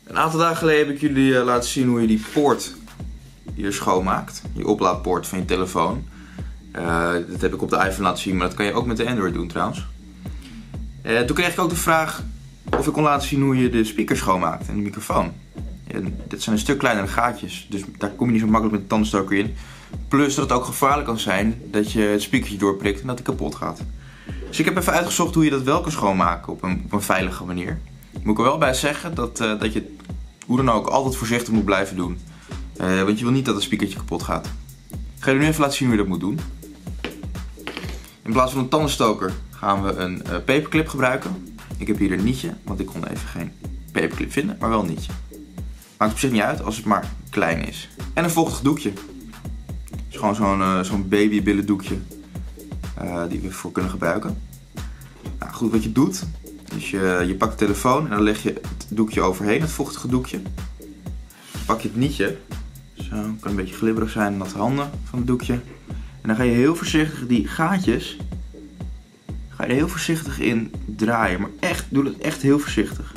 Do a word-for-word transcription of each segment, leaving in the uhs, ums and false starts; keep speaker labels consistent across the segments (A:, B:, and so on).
A: Een aantal dagen geleden heb ik jullie uh, laten zien hoe je die poort hier schoonmaakt. Je oplaadpoort van je telefoon. Uh, dat heb ik op de iPhone laten zien, maar dat kan je ook met de Android doen trouwens. Uh, toen kreeg ik ook de vraag of ik kon laten zien hoe je de speaker schoonmaakt en de microfoon. En dit zijn een stuk kleinere gaatjes, dus daar kom je niet zo makkelijk met de tandenstoker in. Plus dat het ook gevaarlijk kan zijn dat je het speakertje doorprikt en dat die kapot gaat. Dus ik heb even uitgezocht hoe je dat wel kan schoonmaken op een, op een veilige manier. Moet ik er wel bij zeggen dat, uh, dat je hoe dan ook altijd voorzichtig moet blijven doen. Uh, want je wil niet dat het speakertje kapot gaat. Ik ga je nu even laten zien hoe je dat moet doen. In plaats van een tandenstoker gaan we een uh, paperclip gebruiken. Ik heb hier een nietje, want ik kon even geen paperclip vinden, maar wel een nietje. Maakt op zich niet uit als het maar klein is. En een vochtig doekje. Dus gewoon zo'n uh, zo'n babybillen doekje uh, die we voor kunnen gebruiken. Nou goed, wat je doet, is je, je pakt de telefoon en dan leg je het doekje overheen, het vochtige doekje. Dan pak je het nietje, zo, kan een beetje glibberig zijn, natte handen van het doekje. En dan ga je heel voorzichtig die gaatjes, ga je er heel voorzichtig in draaien, maar echt, doe dat echt heel voorzichtig.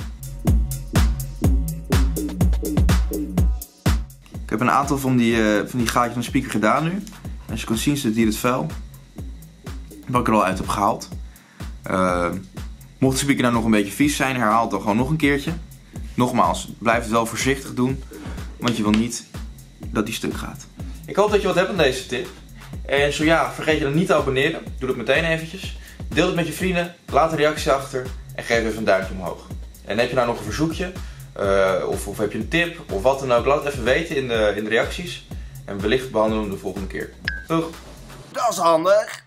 A: Ik heb een aantal van die, uh, van die gaatjes van de speaker gedaan nu. En als je kan zien zit hier het vuil, wat ik er al uit heb gehaald. Uh, mocht de speaker nou nog een beetje vies zijn, herhaal het dan gewoon nog een keertje. Nogmaals, blijf het wel voorzichtig doen, want je wil niet dat die stuk gaat. Ik hoop dat je wat hebt aan deze tip. En zo ja, vergeet je dan niet te abonneren. Doe dat meteen eventjes. Deel het met je vrienden, laat een reactie achter en geef even een duimpje omhoog. En heb je nou nog een verzoekje, uh, of, of heb je een tip, of wat dan ook, laat het even weten in de, in de reacties. En wellicht behandelen we hem de volgende keer. Doeg!
B: Dat is handig!